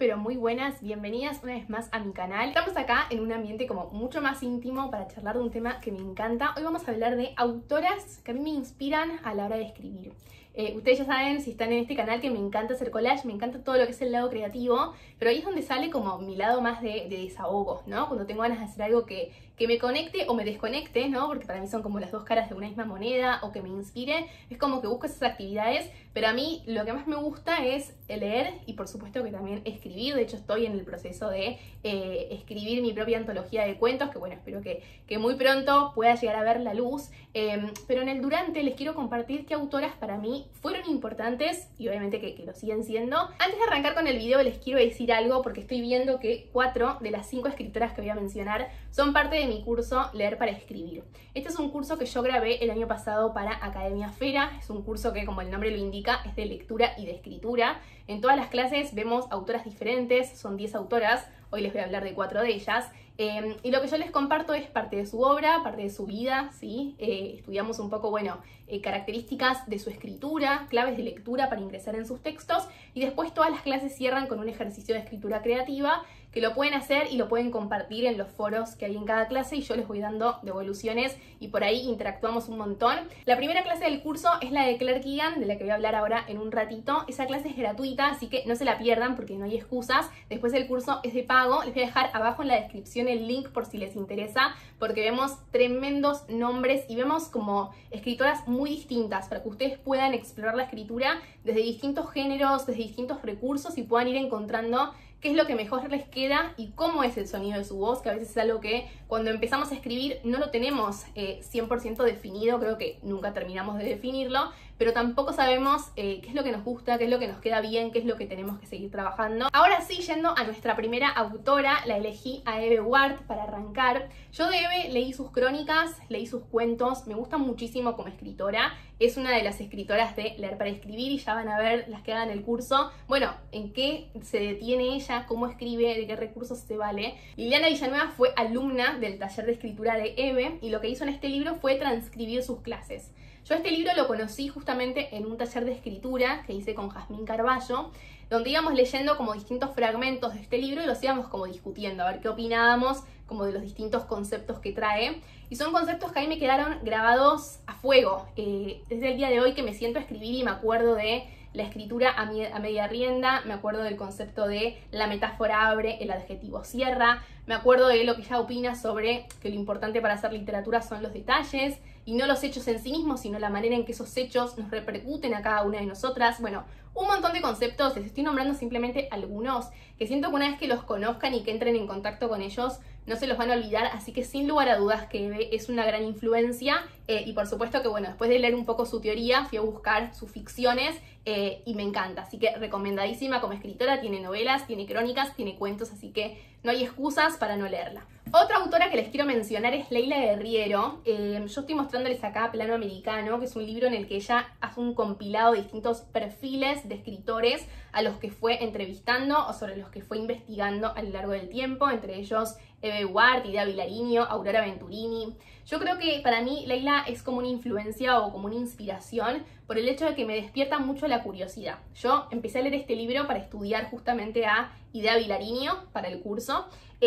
pero muy buenas, bienvenidas una vez más a mi canal. Estamos acá en un ambiente como mucho más íntimo para charlar de un tema que me encanta. Hoy vamos a hablar de autoras que a mí me inspiran a la hora de escribir. Ustedes ya saben, si están en este canal, que me encanta hacer collage, me encanta todo lo que es el lado creativo, pero ahí es donde sale como mi lado más de desahogo, ¿no? Cuando tengo ganas de hacer algo que me conecte o me desconecte, ¿no? Porque para mí son como las dos caras de una misma moneda, o que me inspire, es como que busco esas actividades, pero a mí lo que más me gusta es leer y por supuesto que también escribir. De hecho estoy en el proceso de escribir mi propia antología de cuentos, que bueno, espero que muy pronto pueda llegar a ver la luz, pero en el durante les quiero compartir qué autoras para mí fueron importantes y obviamente que lo siguen siendo. Antes de arrancar con el video les quiero decir algo, porque estoy viendo que 4 de las 5 escritoras que voy a mencionar son parte de mi curso Leer para Escribir. Este es un curso que yo grabé el año pasado para Academia Fera. Es un curso que, como el nombre lo indica, es de lectura y de escritura. En todas las clases vemos autoras diferentes, son 10 autoras, hoy les voy a hablar de 4 de ellas. Y lo que yo les comparto es parte de su obra, parte de su vida, ¿sí? Estudiamos un poco, bueno, características de su escritura, claves de lectura para ingresar en sus textos, y después todas las clases cierran con un ejercicio de escritura creativa que lo pueden hacer y lo pueden compartir en los foros que hay en cada clase, y yo les voy dando devoluciones y por ahí interactuamos un montón. La primera clase del curso es la de Claire Keegan, de la que voy a hablar ahora en un ratito. Esa clase es gratuita, así que no se la pierdan porque no hay excusas. Después el curso es de pago. Les voy a dejar abajo en la descripción el link por si les interesa, porque vemos tremendos nombres y vemos como escritoras muy distintas para que ustedes puedan explorar la escritura desde distintos géneros, desde distintos recursos, y puedan ir encontrando qué es lo que mejor les queda y cómo es el sonido de su voz, que a veces es algo que cuando empezamos a escribir no lo tenemos 100% definido. Creo que nunca terminamos de definirlo, pero tampoco sabemos qué es lo que nos gusta, qué es lo que nos queda bien, qué es lo que tenemos que seguir trabajando. Ahora sí, yendo a nuestra primera autora, la elegí a Eve Ward para arrancar. Yo de Eve leí sus crónicas, leí sus cuentos, me gusta muchísimo como escritora. Es una de las escritoras de Leer para Escribir y ya van a ver las que hagan el curso, bueno, en qué se detiene ella, cómo escribe, de qué recursos se vale. Liliana Villanueva fue alumna del taller de escritura de Eve y lo que hizo en este libro fue transcribir sus clases. Yo este libro lo conocí justamente en un taller de escritura que hice con Jazmín Carballo, donde íbamos leyendo como distintos fragmentos de este libro y los íbamos como discutiendo, a ver qué opinábamos como de los distintos conceptos que trae. Y son conceptos que a mí me quedaron grabados a fuego. Desde el día de hoy que me siento a escribir y me acuerdo de la escritura a media rienda, me acuerdo del concepto de la metáfora abre, el adjetivo cierra, me acuerdo de lo que ella opina sobre que lo importante para hacer literatura son los detalles y no los hechos en sí mismos, sino la manera en que esos hechos nos repercuten a cada una de nosotras. Bueno, un montón de conceptos, les estoy nombrando simplemente algunos, que siento que una vez que los conozcan y que entren en contacto con ellos, no se los van a olvidar, así que sin lugar a dudas que Eve es una gran influencia, y por supuesto que bueno, después de leer un poco su teoría, fui a buscar sus ficciones, y me encanta, así que recomendadísima como escritora. Tiene novelas, tiene crónicas, tiene cuentos, así que no hay excusas para no leerla. Otra autora que les quiero mencionar es Leila Guerriero. Yo estoy mostrándoles acá Plano Americano, que es un libro en el que ella hace un compilado de distintos perfiles de escritores a los que fue entrevistando o sobre los que fue investigando a lo largo del tiempo, entre ellos Eve Ward, Idea Vilariño, Aurora Venturini. Yo creo que para mí Leila es como una influencia o como una inspiración por el hecho de que me despierta mucho la curiosidad. Yo empecé a leer este libro para estudiar justamente a Idea Vilariño para el curso,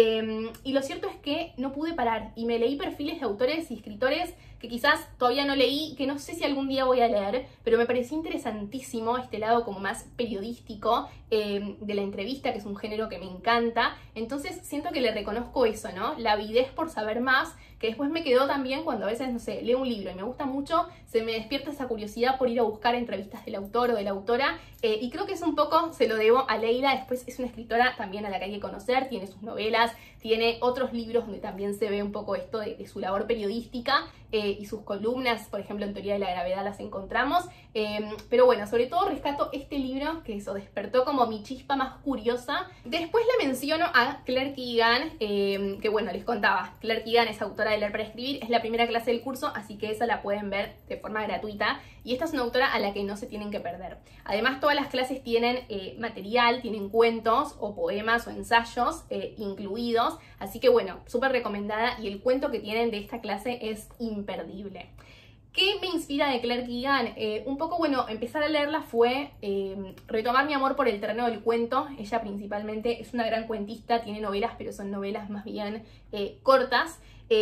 y lo cierto es que no pude parar y me leí perfiles de autores y escritores que quizás todavía no leí, que no sé si algún día voy a leer, pero me pareció interesantísimo este lado como más periodístico de la entrevista, que es un género que me encanta. Entonces siento que le reconozco eso, ¿no? La avidez por saber más, que después me quedó también cuando a veces, no sé, leo un libro y me gusta mucho, se me despierta esa curiosidad por ir a buscar entrevistas del autor o de la autora, y creo que es un poco, se lo debo a Leila. Después es una escritora también a la que hay que conocer, tiene sus novelas, tiene otros libros donde también se ve un poco esto de su labor periodística, y sus columnas, por ejemplo, en Teoría de la Gravedad las encontramos, pero bueno, sobre todo rescato este libro, que eso despertó como mi chispa más curiosa. Después le menciono a Claire Keegan, que bueno, les contaba, Claire Keegan es autora de Leer para Escribir, es la primera clase del curso, así que esa la pueden ver de forma gratuita, y esta es una autora a la que no se tienen que perder. Además, todas las clases tienen material, tienen cuentos o poemas o ensayos incluidos, así que bueno, súper recomendada, y el cuento que tienen de esta clase es imperdible. ¿Qué me inspira de Claire Keegan? Un poco, bueno, empezar a leerla fue retomar mi amor por el terreno del cuento. Ella principalmente es una gran cuentista, tiene novelas, pero son novelas más bien cortas.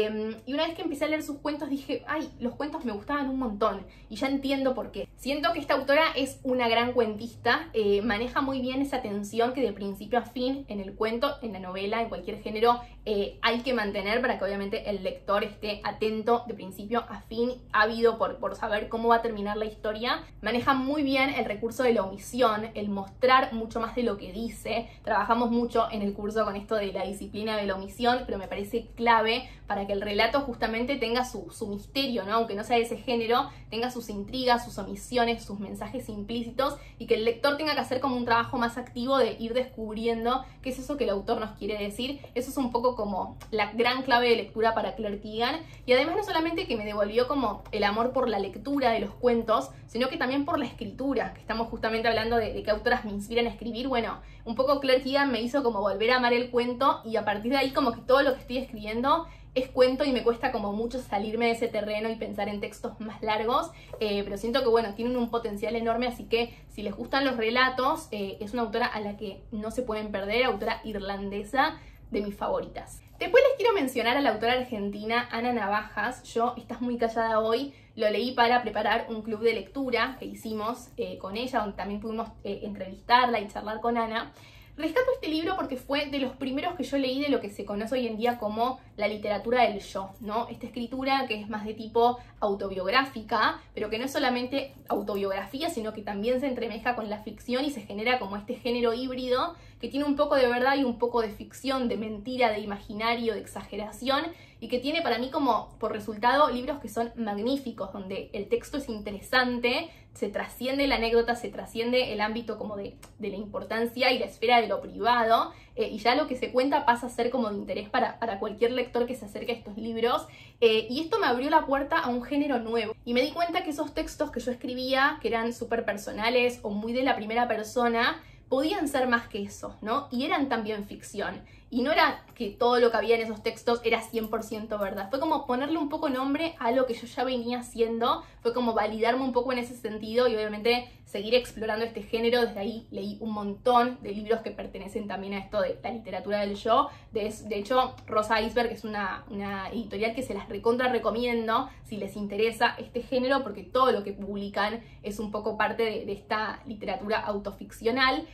Y una vez que empecé a leer sus cuentos dije, ay, los cuentos me gustaban un montón y ya entiendo por qué. Siento que esta autora es una gran cuentista, maneja muy bien esa tensión que de principio a fin en el cuento, en la novela, en cualquier género hay que mantener para que obviamente el lector esté atento de principio a fin, ávido por saber cómo va a terminar la historia. Maneja muy bien el recurso de la omisión, el mostrar mucho más de lo que dice. Trabajamos mucho en el curso con esto de la disciplina de la omisión, pero me parece clave para que el relato justamente tenga su misterio, ¿no? Aunque no sea de ese género, tenga sus intrigas, sus omisiones, sus mensajes implícitos y que el lector tenga que hacer como un trabajo más activo de ir descubriendo qué es eso que el autor nos quiere decir. Eso es un poco como la gran clave de lectura para Claire Keegan, y además no solamente que me devolvió como el amor por la lectura de los cuentos, sino que también por la escritura, que estamos justamente hablando de qué autoras me inspiran a escribir. Bueno, un poco Claire Keegan me hizo como volver a amar el cuento y a partir de ahí como que todo lo que estoy escribiendo es cuento y me cuesta como mucho salirme de ese terreno y pensar en textos más largos, pero siento que bueno, tienen un potencial enorme, así que si les gustan los relatos, es una autora a la que no se pueden perder, autora irlandesa de mis favoritas. Después les quiero mencionar a la autora argentina Ana Navajas. Yo, Estás muy callada hoy, lo leí para preparar un club de lectura que hicimos con ella, donde también pudimos entrevistarla y charlar con Ana. Rescato este libro porque fue de los primeros que yo leí de lo que se conoce hoy en día como la literatura del yo, ¿no? Esta escritura que es más de tipo autobiográfica, pero que no es solamente autobiografía, sino que también se entremeja con la ficción y se genera como este género híbrido que tiene un poco de verdad y un poco de ficción, de mentira, de imaginario, de exageración, y que tiene para mí como por resultado libros que son magníficos, donde el texto es interesante, se trasciende la anécdota, se trasciende el ámbito como de la importancia y la esfera de lo privado, y ya lo que se cuenta pasa a ser como de interés para cualquier lector que se acerque a estos libros, y esto me abrió la puerta a un género nuevo, y me di cuenta que esos textos que yo escribía, que eran súper personales o muy de la primera persona, podían ser más que eso, ¿no? Y eran también ficción. Y no era que todo lo que había en esos textos era 100% verdad. Fue como ponerle un poco nombre a lo que yo ya venía haciendo. Fue como validarme un poco en ese sentido y obviamente seguir explorando este género. Desde ahí leí un montón de libros que pertenecen también a esto de la literatura del yo. De hecho, Rosa Iceberg es una editorial que se las recontra recomiendo si les interesa este género, porque todo lo que publican es un poco parte de esta literatura autoficcional.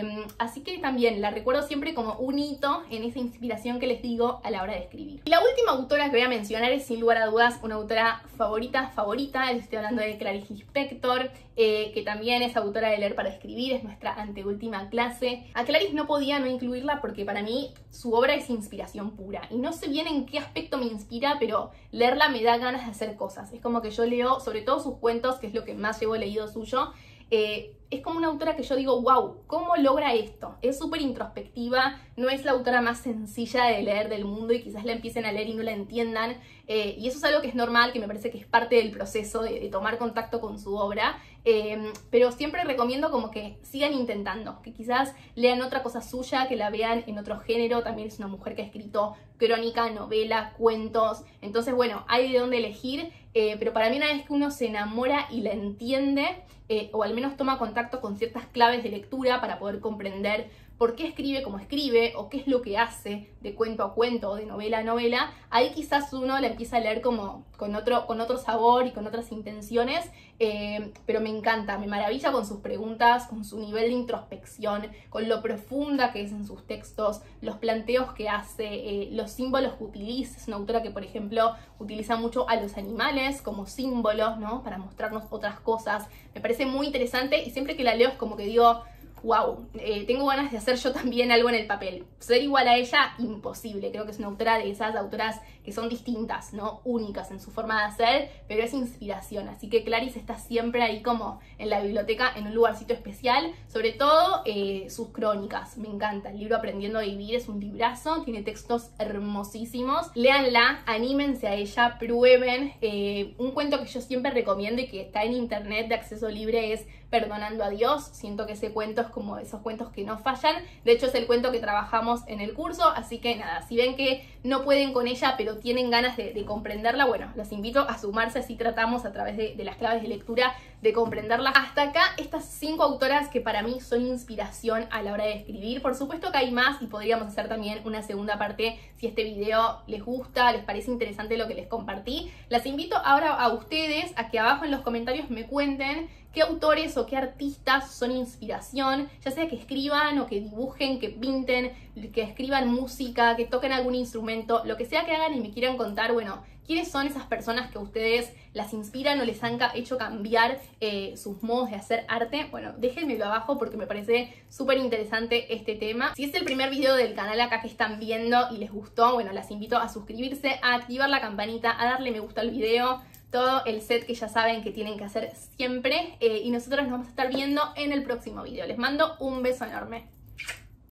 Así que también la recuerdo siempre como un hito en esa inspiración que les digo a la hora de escribir. Y la última autora que voy a mencionar es sin lugar a dudas una autora favorita, les estoy hablando de Clarice Lispector, que también es autora de Leer para Escribir, es nuestra anteúltima clase. A Clarice no podía no incluirla porque para mí su obra es inspiración pura, y no sé bien en qué aspecto me inspira, pero leerla me da ganas de hacer cosas. Es como que yo leo sobre todo sus cuentos, que es lo que más llevo leído suyo. Es como una autora que yo digo, wow, ¿cómo logra esto? Es súper introspectiva, no es la autora más sencilla de leer del mundo y quizás la empiecen a leer y no la entiendan, y eso es algo que es normal, que me parece que es parte del proceso de tomar contacto con su obra, pero siempre recomiendo como que sigan intentando, que quizás lean otra cosa suya, que la vean en otro género. También es una mujer que ha escrito crónica, novela, cuentos, entonces bueno, hay de dónde elegir, pero para mí una vez que uno se enamora y la entiende, o al menos toma contacto con ciertas claves de lectura para poder comprender por qué escribe como escribe o qué es lo que hace de cuento a cuento o de novela a novela, ahí quizás uno la empieza a leer como con otro sabor y con otras intenciones, pero me encanta, me maravilla con sus preguntas, con su nivel de introspección, con lo profunda que es en sus textos, los planteos que hace, los símbolos que utiliza. Es una autora que, por ejemplo, utiliza mucho a los animales como símbolos, ¿no? Para mostrarnos otras cosas. Me parece muy interesante y siempre que la leo es como que digo, wow, tengo ganas de hacer yo también algo en el papel. Ser igual a ella, imposible. Creo que es una autora de esas autoras que son distintas, ¿no? Únicas en su forma de hacer, pero es inspiración. Así que Clarice está siempre ahí como en la biblioteca, en un lugarcito especial. Sobre todo sus crónicas, me encanta. El libro Aprendiendo a Vivir es un librazo, tiene textos hermosísimos. Léanla, anímense a ella, prueben. Un cuento que yo siempre recomiendo y que está en internet de acceso libre es Perdonando a Dios. Siento que ese cuento es cuentos como esos cuentos que no fallan. De hecho es el cuento que trabajamos en el curso, así que nada, si ven que no pueden con ella pero tienen ganas de comprenderla, bueno, los invito a sumarse, así tratamos a través de las claves de lectura de comprenderla. Hasta acá estas 5 autoras que para mí son inspiración a la hora de escribir. Por supuesto que hay más y podríamos hacer también una segunda parte si este video les gusta, les parece interesante lo que les compartí. Las invito ahora a ustedes a que abajo en los comentarios me cuenten qué autores o qué artistas son inspiración, ya sea que escriban o que dibujen, que pinten, que escriban música, que toquen algún instrumento, lo que sea que hagan y me quieran contar, bueno, quiénes son esas personas que a ustedes las inspiran o les han hecho cambiar sus modos de hacer arte. Bueno, déjenmelo abajo porque me parece súper interesante este tema. Si es el primer video del canal acá que están viendo y les gustó, bueno, las invito a suscribirse, a activar la campanita, a darle me gusta al video, todo el set que ya saben que tienen que hacer siempre. Y nosotros nos vamos a estar viendo en el próximo video. Les mando un beso enorme.